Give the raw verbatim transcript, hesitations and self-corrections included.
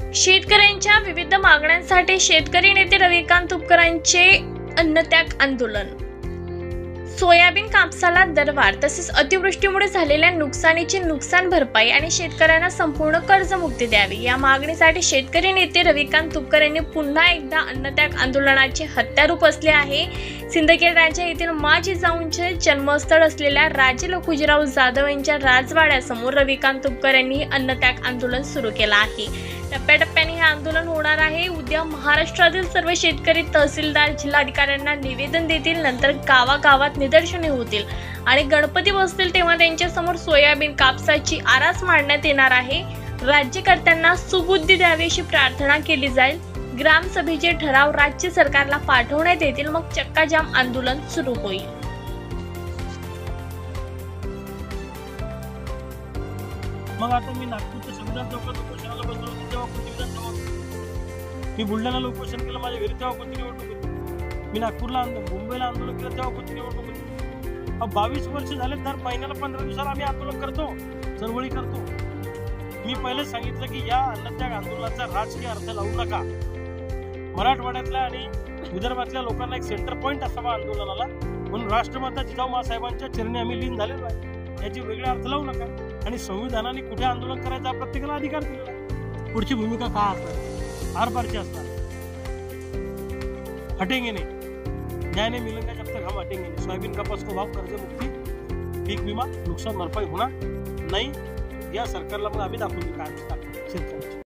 शेतकऱ्यांच्या विविध मागण्यांसाठी शेतकरी नेते रविकांत तुपकरांचे अन्नत्याग आंदोलन। सोयाबीन कापसाला दरवाढ तसेच अतिवृष्टीमुळे झालेल्या नुकसानीची नुकसान भरपाई आणि शेतकऱ्यांना संपूर्ण कर्जमुक्ती द्यावी या मागणीसाठी शेतकरी नेते रविकांत तुपकर यांनी पुन्हा एकदा अन्नत्याग आंदोलनाचे हत्यार उपसले आहे। सिंदखेड राज्य येथील माँ जिजाऊंचे जन्मस्थळ असलेल्या राजे लखुजीराव जाधव यांच्या राजवाड्यासमोर रविकांत तुपकर यांनी अन्नत्याग आंदोलन सुरू केलं आहे। टप्प्याटप्प्याने हे आंदोलन होणार आहे। उद्या महाराष्ट्रातील सर्व शेतकरी तहसीलदार जिल्हाधिकाऱ्यांना निवेदन देतील, नंतर गावागावात निदर्शने होतील आणि गणपती बसतील तेव्हा त्यांच्या समोर सोयाबीन कापसाची आरास मांडण्यात येणार आहे। राज्यकर्त्यांना सुबुद्धी द्यावी अशी प्रार्थना केली जाईल। ग्रामसभेचे ठराव राज्य सरकारला पाठवण्यात येतील, मग चक्काजाम आंदोलन सुरू होईल। मग आता मी नागपूरच्या संविधान चौकात उपोषणाला बसलो होतो तेव्हा कोणती विधानसभा, मी बुलढाण्याला उपोषण केलं माझ्या घरी तेव्हा कोणती निवडणूक होती, मी नागपूरला मुंबईला आंदोलन केलं तेव्हा कोणती निवडणूक होती। बावीस वर्ष झाले दर महिन्याला पंधरा दिवसाला आम्ही आंदोलन करतो, चळवळी करतो। मी पहिलेच सांगितलं की या अन्नत्याग आंदोलनाचा राजकीय अर्थ लावू नका। मराठवाड्यातल्या आणि विदर्भातल्या लोकांना एक सेंटर पॉईंट असावा आंदोलनाला, म्हणून राष्ट्रमाता जिजाऊ माँसाहेबांच्या चरणी आम्ही लीन झालेलो आहे। याची वेगळे अर्थ लावू नका आणि संविधानाने कुठे आंदोलन करायचा प्रत्येकाला अधिकार दिलेला आहे। पुढची भूमिका काय असणार, आरपारची असणार, हटेंगे नहीं, न्याय नहीं मिलेगा जब तक हम हटेंगे नहीं। सोयाबीन कपास को भाव, कर्ज मुक्ती, पीक विमा, नुकसान भरपाई होणार नाही या सरकारला मग आम्ही दाखवून काय शेतकऱ्यांची।